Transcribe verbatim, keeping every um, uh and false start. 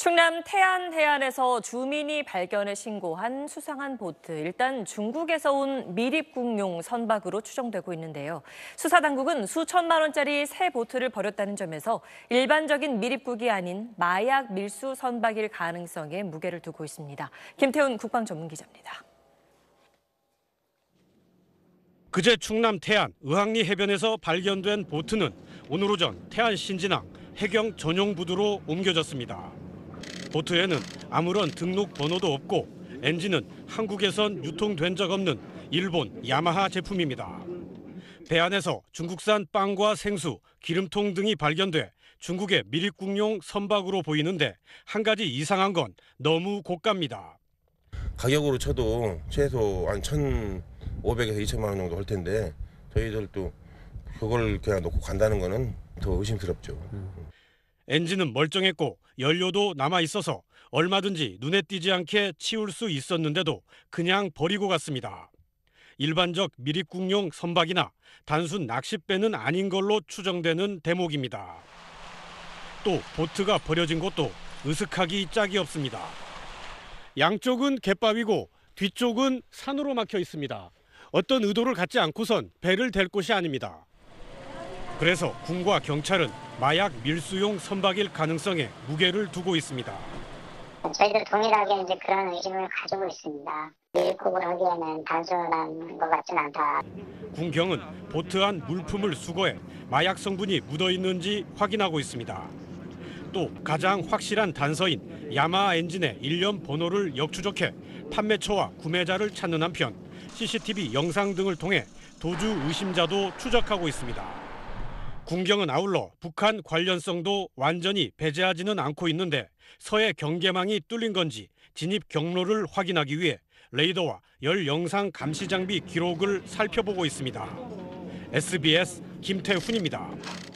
충남 태안 해안에서 주민이 발견해 신고한 수상한 보트. 일단 중국에서 온 미립국용 선박으로 추정되고 있는데요. 수사당국은 수천만 원짜리 새 보트를 버렸다는 점에서 일반적인 미립국이 아닌 마약 밀수 선박일 가능성에 무게를 두고 있습니다. 김태훈 국방전문기자입니다. 그제 충남 태안 의학리 해변에서 발견된 보트는 오늘 오전 태안 신진항 해경 전용 부두로 옮겨졌습니다. 보트에는 아무런 등록 번호도 없고 엔진은 한국에선 유통된 적 없는 일본 야마하 제품입니다. 배 안에서 중국산 빵과 생수, 기름통 등이 발견돼 중국의 미립국용 선박으로 보이는데 한 가지 이상한 건 너무 고가입니다. 가격으로 쳐도 최소 한 천오백에서 이천만 원 정도 할 텐데 저희들도 그걸 그냥 놓고 간다는 거는 더 의심스럽죠. 음. 엔진은 멀쩡했고 연료도 남아있어서 얼마든지 눈에 띄지 않게 치울 수 있었는데도 그냥 버리고 갔습니다. 일반적 미립국용 선박이나 단순 낚싯배는 아닌 걸로 추정되는 대목입니다. 또 보트가 버려진 곳도 으슥하기 짝이 없습니다. 양쪽은 갯바위고 뒤쪽은 산으로 막혀 있습니다. 어떤 의도를 갖지 않고선 배를 댈 곳이 아닙니다. 그래서 군과 경찰은 마약 밀수용 선박일 가능성에 무게를 두고 있습니다. 저희도 동일하게 이제 그런 의심을 가지고 있습니다. 미립국을 하기에는 단순한 것 같진 않다. 군경은 보트 안 물품을 수거해 마약 성분이 묻어 있는지 확인하고 있습니다. 또 가장 확실한 단서인 야마하 엔진의 일련 번호를 역추적해 판매처와 구매자를 찾는 한편 씨씨티비 영상 등을 통해 도주 의심자도 추적하고 있습니다. 군경은 아울러 북한 관련성도 완전히 배제하지는 않고 있는데 서해 경계망이 뚫린 건지 진입 경로를 확인하기 위해 레이더와 열 영상 감시 장비 기록을 살펴보고 있습니다. 에스비에스 김태훈입니다.